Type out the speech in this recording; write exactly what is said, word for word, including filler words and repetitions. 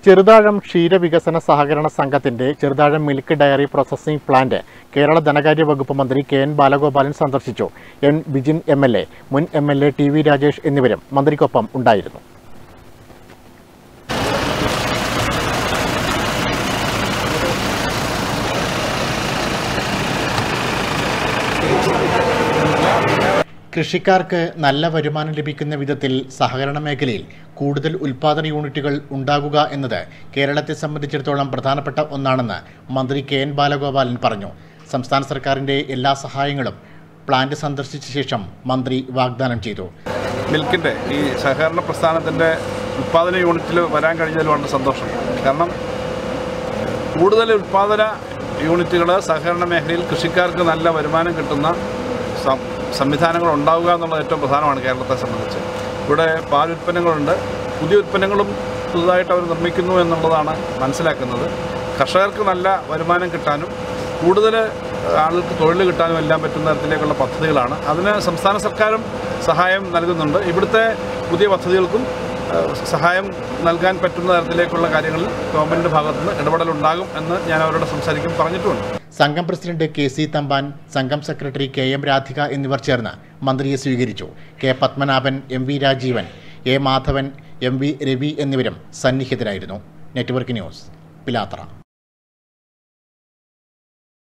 ചെറുതാഴം ക്ഷീരവികസന സഹകരണ സംഘത്തിന്റെ Cheruthazham milk dairy processing plant Kerala ധനകാര്യ വകുപ്പ് മന്ത്രി കെ എൻ ബാലഗോപാലൻ സന്ദർശിച്ചു. N Vijin M L A, മുൻ M L A T V Rajesh എന്നിവരും മന്ത്രിക്കൊപ്പം ഉണ്ടായിരുന്നു. കൃഷിക്കാർക്ക് നല്ല വരുമാനം ലഭിക്കുന്ന വിധത്തിൽ സഹകരണ മേഖലയിൽ കൂടുതൽ ഉൽപ്പാദന യൂണിറ്റുകൾ ഉണ്ടാകുക എന്നത് കേരളത്തെ സംബന്ധിച്ചിടത്തോളം പ്രധാനപ്പെട്ട ഒന്നാണെന്ന് മന്ത്രി കെ എൻ ബാലഗോപാലൻ പറഞ്ഞു. സംസ്ഥാന സർക്കാരിൻ്റെ എല്ലാ സഹായങ്ങളും പ്ലാന്റ് സന്ദർശിച്ച ശേഷം മന്ത്രി വാഗ്ദാനം ചെയ്തു. മിൽക്കിൻ്റെ ഈ സഹകരണ പ്രസ്ഥാനത്തിൻ്റെ ഉൽപ്പാദന യൂണിറ്റിൽ വരാൻ കഴിഞ്ഞതിൽ വളരെ സന്തോഷം. കാരണം കൂടുതൽ ഉൽപ്പാദന യൂണിറ്റുകൾ സഹകരണ മേഖലയിൽ കൃഷിക്കാർക്ക് നല്ല വരുമാനം കിട്ടുന്ന സംവിധാനങ്ങൾ ഉണ്ടാവുക എന്നുള്ളത് ഏറ്റവും പ്രധാനമാണ് കേരളത്തെ സംബന്ധിച്ച്. ഇവിടെ പാൽ ഉൽപ്പന്നങ്ങളുണ്ട്, പുതിയ ഉൽപ്പന്നങ്ങളും പുതുതായിട്ട് അവർ നിർമ്മിക്കുന്നു എന്നുള്ളതാണ് മനസ്സിലാക്കുന്നത്. കർഷകർക്ക് നല്ല വരുമാനം കിട്ടാനും കൂടുതൽ ആളുകൾക്ക് തൊഴിൽ കിട്ടാനും എല്ലാം പറ്റുന്ന തരത്തിലേക്കുള്ള പദ്ധതികളാണ്. അതിന് സംസ്ഥാന സർക്കാരും സഹായം നൽകുന്നുണ്ട്. ഇവിടുത്തെ പുതിയ പദ്ധതികൾക്കും സഹായം നൽകാൻ പറ്റുന്ന തരത്തിലേക്കുള്ള കാര്യങ്ങളിൽ ഗവൺമെൻറ്റിൻ്റെ ഭാഗത്തുനിന്ന് ഇടപെടലുണ്ടാകും എന്ന് ഞാൻ അവരോട് സംസാരിക്കും പറഞ്ഞിട്ടുമുണ്ട്. സംഘം പ്രസിഡന്റ് കെ സി തമ്പാൻ, സംഘം സെക്രട്ടറി കെ എം രാധിക എന്നിവർ ചേർന്ന് മന്ത്രിയെ സ്വീകരിച്ചു. K Padmanabhan, M V Rajeevan, A Madhavan, M V Ravi എന്നിവരും സന്നിഹിതരായിരുന്നു. Network news, Pilathara.